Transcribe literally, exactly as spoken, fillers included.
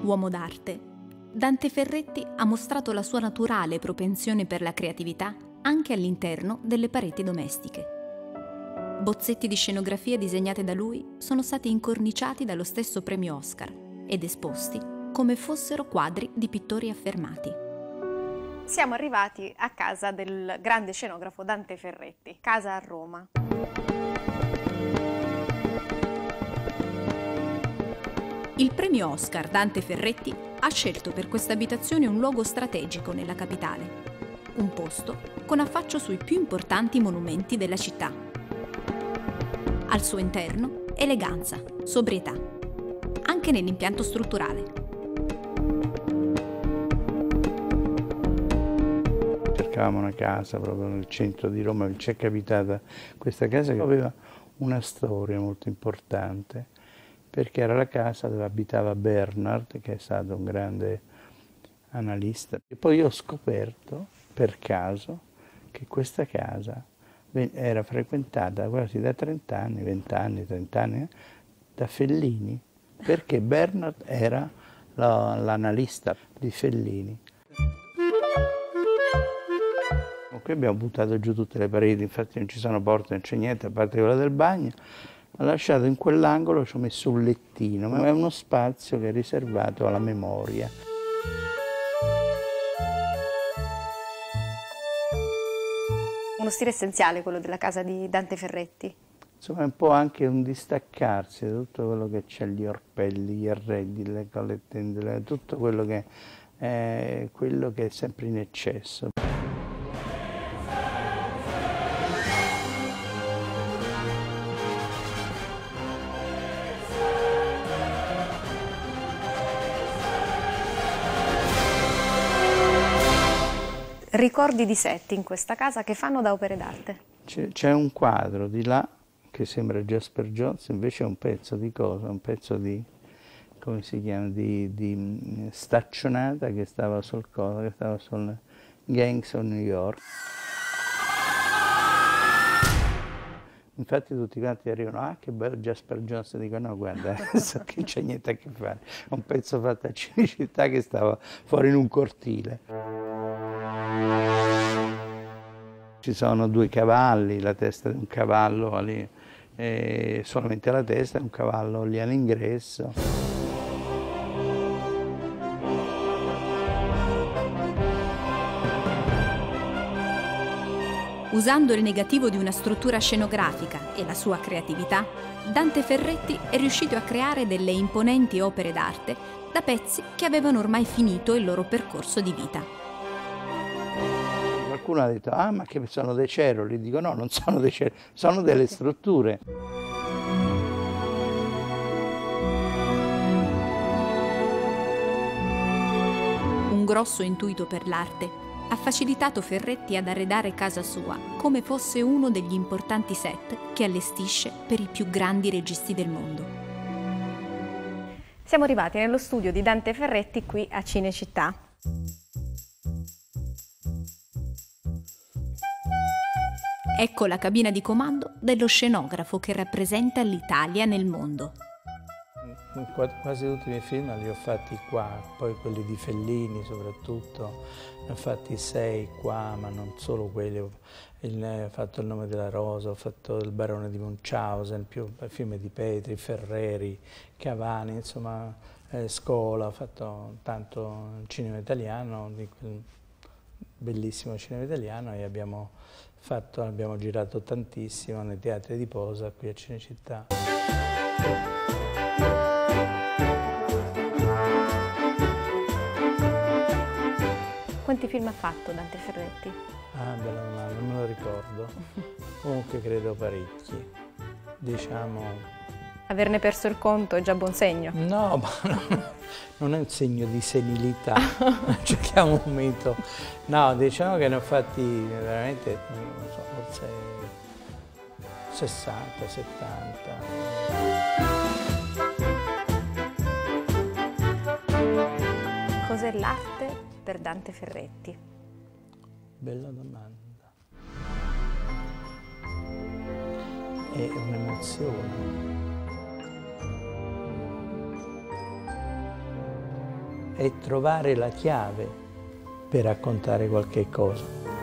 Uomo d'arte, Dante Ferretti ha mostrato la sua naturale propensione per la creatività anche all'interno delle pareti domestiche. Bozzetti di scenografie disegnate da lui sono stati incorniciati dallo stesso premio Oscar ed esposti come fossero quadri di pittori affermati. Siamo arrivati a casa del grande scenografo Dante Ferretti, casa a Roma. Il premio Oscar Dante Ferretti ha scelto per questa abitazione un luogo strategico nella capitale, un posto con affaccio sui più importanti monumenti della città. Al suo interno, eleganza, sobrietà, anche nell'impianto strutturale. Cercavamo una casa proprio nel centro di Roma, ci è capitata questa casa che aveva una storia molto importante, perché era la casa dove abitava Bernard, che è stato un grande analista. E poi io ho scoperto, per caso, che questa casa era frequentata quasi da trenta anni, venti anni, trenta anni, da Fellini, perché Bernard era l'analista di Fellini. Qui abbiamo buttato giù tutte le pareti, infatti non ci sono porte, non c'è niente, a parte quella del bagno. Ho lasciato in quell'angolo, ci ho messo un lettino, ma è uno spazio che è riservato alla memoria. Uno stile essenziale quello della casa di Dante Ferretti. Insomma è un po' anche un distaccarsi da tutto quello che c'è, gli orpelli, gli arredi, le collettine, tutto quello che è, quello che è sempre in eccesso. Ricordi di set in questa casa che fanno da opere d'arte? C'è un quadro di là che sembra Jasper Johns, invece è un pezzo di cosa? Un pezzo di, come si chiama, di, di staccionata che stava sul coso, che stava sul Gangs of New York. Infatti tutti quanti arrivano, ah che bello Jasper Johns, e dico no guarda, so che non c'è niente a che fare, è un pezzo fatto a Cinecittà che stava fuori in un cortile. Ci sono due cavalli, la testa di un cavallo lì, eh, solamente la testa, un cavallo lì all'ingresso. Usando il negativo di una struttura scenografica e la sua creatività, Dante Ferretti è riuscito a creare delle imponenti opere d'arte da pezzi che avevano ormai finito il loro percorso di vita. Qualcuno ha detto, ah ma che sono dei ceroli, dico no, non sono dei ceroli, sono delle strutture. Un grosso intuito per l'arte ha facilitato Ferretti ad arredare casa sua come fosse uno degli importanti set che allestisce per i più grandi registi del mondo. Siamo arrivati nello studio di Dante Ferretti qui a Cinecittà. Ecco la cabina di comando dello scenografo che rappresenta l'Italia nel mondo. Quasi tutti i miei film li ho fatti qua, poi quelli di Fellini soprattutto, ne ho fatti sei qua, ma non solo quelli. Ho fatto Il nome della rosa, ho fatto Il barone di Munchausen, più film di Petri, Ferreri, Cavani, insomma, eh, Scola, ho fatto tanto cinema italiano, di quel bellissimo cinema italiano, e abbiamo fatto, abbiamo girato tantissimo nei teatri di posa qui a Cinecittà. Quanti film ha fatto Dante Ferretti? Ah, bella domanda, non me lo ricordo. Comunque credo parecchi. Diciamo... Averne perso il conto è già buon segno. No, ma non è un segno di senilità. Cerchiamo un momento. No, diciamo che ne ho fatti veramente, non so, forse sessanta, settanta. Cos'è l'arte per Dante Ferretti? Bella domanda. È un'emozione. è trovare la chiave per raccontare qualche cosa.